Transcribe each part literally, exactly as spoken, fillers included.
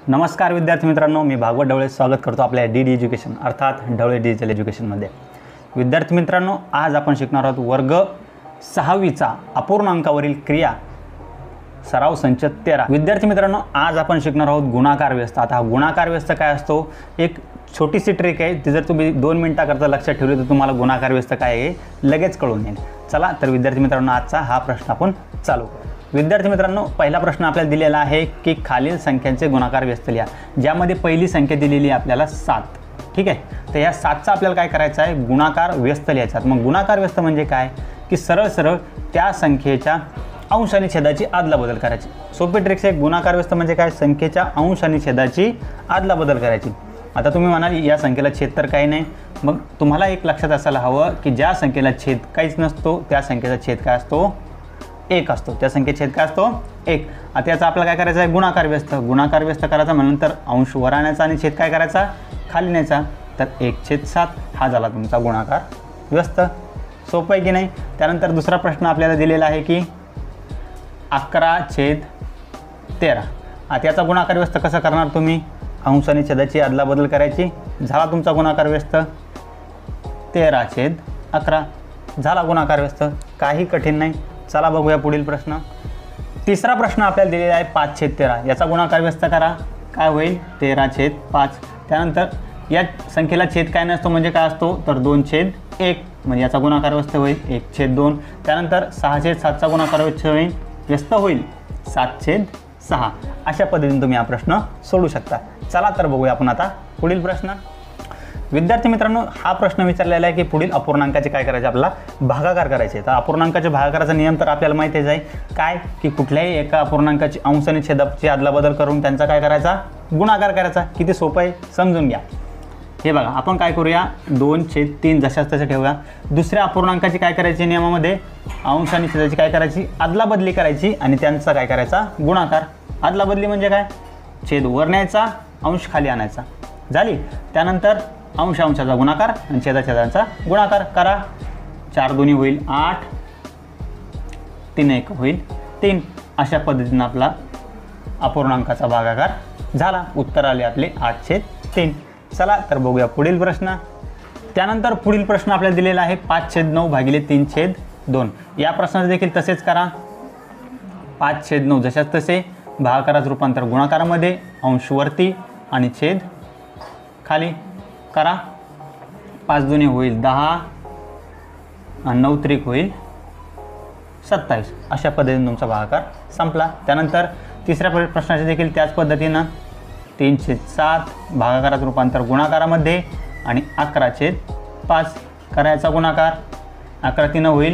नमस्कार विद्यार्थी मित्रांनो, मी भागवत ढवळे स्वागत करतो आपल्या डी डी एज्युकेशन अर्थात ढवळे डिजिटल एज्युकेशनमध्ये। विद्यार्थी मित्रांनो, आज आपण शिकणार आहोत वर्ग सहावीचा अपूर्णांकावरील क्रिया सराव संच तेरा। विद्यार्थी मित्रांनो, आज आपण शिकणार आहोत गुणाकार व्यस्त। आता हा गुणाकार व्यस्त काय असतो, एक छोटीशी ट्रिक आहे, ती जर तुम्ही दोन मिनिटाकरता लक्षात ठेवली तर तुम्हाला गुणाकार व्यस्त काय आहे लगेच कळून येईल। चला तर विद्यार्थी मित्रांनो, आजचा हा प्रश्न आपण चालू करू। विद्यार्थी मित्रांनो, पहिला प्रश्न आपल्याला दिलेला आहे की खालील संख्यांचे गुणाकार व्यस्त लिहा, ज्यामध्ये पहिली संख्या दिलेली आहे आपल्याला सात। ठीक आहे, तर या सातचा आपल्याला काय करायचं आहे, गुणाकार व्यस्त लिहायचा। मग गुणाकार व्यस्त म्हणजे काय की सरळ सरळ त्या संख्येच्या अंश आणि छेदाची आदलाबदल करायची। सोपी ट्रिक्स आहे। गुणाकार व्यस्त म्हणजे काय, संख्येच्या अंश आणि छेदाची आदलाबदल करायची। आता तुम्ही म्हणाल या संख्येला छेद तर काही नाही, मग तुम्हाला एक लक्षात असायला हवं की ज्या संख्येला छेद काहीच नसतो त्या संख्येचा छेद काय असतो, एक असतो। त्या संख्येत छेद काय असतो, एक। आता याचा आपल्याला काय करायचं आहे, गुणाकार व्यस्त। गुणाकार व्यस्त करायचा म्हणून अंश वर आणायचा आणि छेद काय करायचा, खाली न्यायचा। तर एक छेद सात हा झाला तुमचा गुणाकार व्यस्त। सोपं आहे की नाही। त्यानंतर दुसरा प्रश्न आपल्याला दिलेला आहे की अकरा छेद तेरा। आता याचा गुणाकार व्यस्त कसं करणार तुम्ही, अंश आणि छेदाची अदलाबदल करायची, झाला तुमचा गुणाकार व्यस्त। तेरा छेद अकरा झाला गुणाकार व्यस्त, काही कठीण नाही। चला बघूया पुढील प्रश्न। तिसरा प्रश्न आपल्याला दिलेला आहे पाच छेद तेरा। याचा गुणाकार व्यस्त करा, काय होईल, तेरा छेद पाच। त्यानंतर या संख्येला छेद काय नसतो म्हणजे काय असतो, तर दोन छेद एक, म्हणजे याचा गुणाकार व्यस्त होईल एक छेद दोन। त्यानंतर सहा छेद सातचा गुणाकार व्यस्त होईल व्यस्त होईल सात छेद सहा। अशा पद्धतीने तुम्ही हा प्रश्न सोडू शकता। चला तर बघूया आपण आता पुढील प्रश्न। विद्यार्थी मित्रांनो, हा प्रश्न विचारलेला आहे की पुढील अपूर्णांकाचे काय करायचे, आपल्याला भागाकार करायचे। तर अपूर्णांकाचे भागाकाराचा नियम तर आपल्याला माहितीच आहे, काय की कुठल्याही एका अपूर्णांकाची अंश आणि छेदाची अदलाबदल करून त्यांचा काय करायचा, गुणाकार करायचा। किती सोपं आहे समजून घ्या। हे बघा, आपण काय करूया, दोन छेद तीन जशाच तसे ठेवूया। दुसऱ्या अपूर्णांकाची काय करायची नियमामध्ये, अंश आणि छेदाची काय करायची, अदलाबदली करायची आणि त्यांचा काय करायचा, गुणाकार। अदलाबदली म्हणजे काय, छेद वर न्यायचा अंश खाली आणायचा, झाली। त्यानंतर अंश अंशाचा गुणाकार आणि छेदा छेदांचा गुणाकार करा। चार दोन्ही होईल आठ, तीन एक होईल तीन। अशा पद्धतीने आपला अपूर्णांकाचा भागाकार झाला। उत्तर आले आपले आठ छेद तीन। चला तर बघूया पुढील प्रश्न। त्यानंतर पुढील प्रश्न आपल्याला दिलेला आहे पाच छेद नऊ भागिले तीन छेद दोन। या प्रश्नात देखील तसेच करा, पाच छेद नऊ जशाच तसे, भागाकाराचं रूपांतर गुणाकारामध्ये, अंश वरती आणि छेद खाली करा। पाच दोन्ही होईल दहा आणि नऊ त्रिक होईल सत्तावीस। अशा पद्धतीने तुमचा भागाकार संपला। त्यानंतर तिसऱ्या प्रश्नाचे देखील त्याच पद्धतीनं तीन छेद सात भागाकाराचं रूपांतर गुणाकारामध्ये आणि अकरा छेद पाच करायचा गुणाकार। अकरा तीन होईल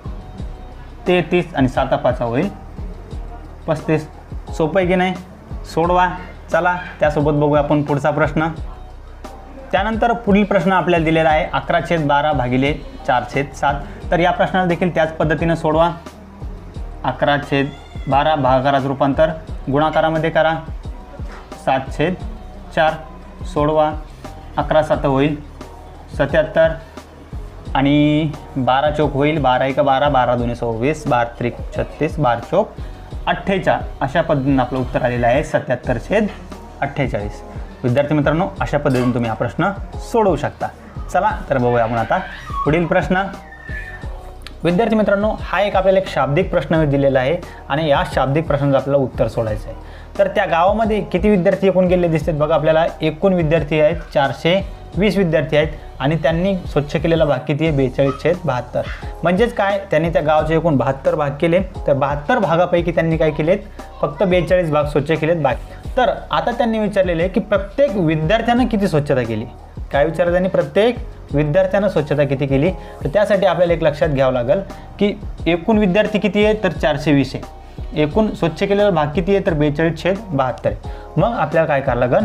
तेहतीस आणि साता पाचा होईल पस्तीस। सोपं आहे की नाही, सोडवा। चला त्यासोबत बघूया आपण पुढचा प्रश्न। त्यानंतर पुढील प्रश्न आपल्याला दिलेला आहे अकरा छेद बारा भागिले चार छेद सात। तर या प्रश्नाला देखील त्याच पद्धतीनं सोडवा। अकरा छेद बारा भागाकाराचं रूपांतर गुणाकारामध्ये करा, सात छेद चार सोडवा। अकरा सात होईल सत्याहत्तर आणि बारा चौक होईल बारा एक बारा, बारा दोन्ही सव्वीस, बारा त्रिक छत्तीस, बारा चौक अठ्ठेचाळीस। अशा पद्धतीनं आपलं उत्तर आलेलं आहे सत्याहत्तर छेद अठ्ठेचाळीस। विद्यार्थी मित्रांनो, अशा पद्धतीने तुम्ही हा प्रश्न सोडवू शकता। चला तर बघूया आपण आता पुढील प्रश्न। विद्यार्थी मित्रांनो, हा एक आपल्याला एक शाब्दिक प्रश्न दिलेला आहे आणि या शाब्दिक प्रश्नाचं आपल्याला उत्तर सोडायचं आहे। तर त्या गावामध्ये किती विद्यार्थी एकूण गेले दिसतात बघा, आपल्याला एकूण विद्यार्थी आहेत चारशे वीस विद्यार्थी आहेत आणि त्यांनी स्वच्छ केलेला भाग किती आहे, बेचाळीस छेद बहात्तर। म्हणजेच काय, त्यांनी त्या गावाचे एकूण बहात्तर भाग केले, तर बहात्तर भागापैकी त्यांनी काय केलेत, फक्त बेचाळीस भाग स्वच्छ केलेत बाकी। तर आता त्यांनी विचारलेले की प्रत्येक विद्यार्थ्यानं किती स्वच्छता केली, काय विचारलं त्यांनी, प्रत्येक विद्यार्थ्यानं स्वच्छता किती केली। तर त्यासाठी आपल्याला एक लक्षात घ्यावं लागेल की एकूण विद्यार्थी किती आहे, तर चारशे वीस आहे। एकूण स्वच्छ केलेला भाग किती आहे, तर बेचाळीस छेद बहात्तर आहे। मग आपल्याला काय करावं लागेल,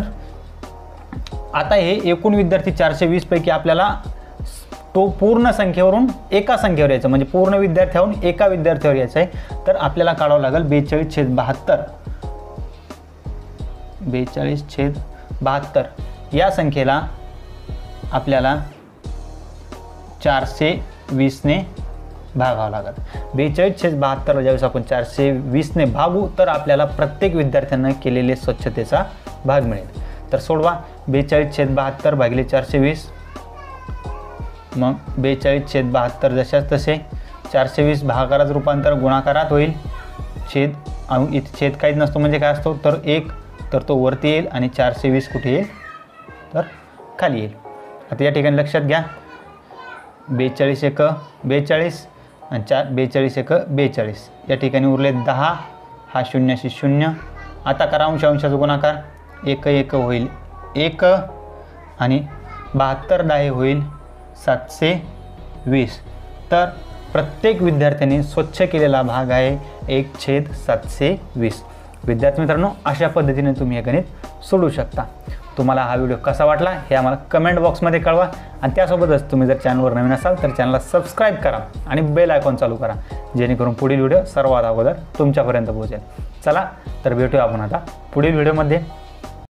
आता हे एकूण विद्यार्थी चारशे वीस पैकी आपल्याला तो पूर्ण संख्येवरून एका संख्येवर यायचं, म्हणजे पूर्ण विद्यार्थ्यावरून एका विद्यार्थ्यावर यायचं आहे। तर आपल्याला काढावं लागेल बेचाळीस छेद बहात्तर, बेचाळीस छेद बहात्तर या संख्येला आपल्याला चारशे वीसने भागावं लागत। बेचाळीस छेद बहात्तर ज्यावेळेस आपण चारशे वीसने भागू तर आपल्याला प्रत्येक विद्यार्थ्यांना केलेले स्वच्छतेचा भाग मिळेल. तर सोडवा. बेचाळीस छेद बहात्तर भागिले चारशे वीस. मग बेचाळीस छेद बहात्तर जशाच तसे. चारशे वीस भागाकारात रूपांतर गुणाकारात होईल. छेद इथे छेद काहीच नसतो म्हणजे काय असतो तर एक, तर तो वरती येईल आणि चारशे वीस कुठे येईल तर खाली येईल. आता या ठिकाणी लक्षात घ्या, बेचाळीस एक बेचाळीस आणि चार बेचाळीस एक बेचाळीस. या ठिकाणी उरले दहा. हा शून्याशी शून्य. आता करा अंश अंशाचा गुणाकार. एक एक होईल एक आणि बहात्तर दहा होईल सातशे वीस. तर प्रत्येक विद्यार्थ्यांनी स्वच्छ केलेला भाग आहे एक छेद सातशे वीस. विद्यार्थी मित्रांनो, अशा पद्धतीने तुम्ही हे गणित सोडवू शकता. तुम्हाला हा व्हिडिओ कसा वाटला हे आम्हाला कमेंट बॉक्समध्ये कळवा आणि त्यासोबतच तुम्ही जर चॅनलवर नवीन असाल तर चॅनलला सबस्क्राईब करा आणि बेल आयकॉन चालू करा, जेणेकरून पुढील व्हिडिओ सर्वात अगोदर तुमच्यापर्यंत पोहोचेल. चला तर भेटूया आपण आता पुढील व्हिडिओमध्ये.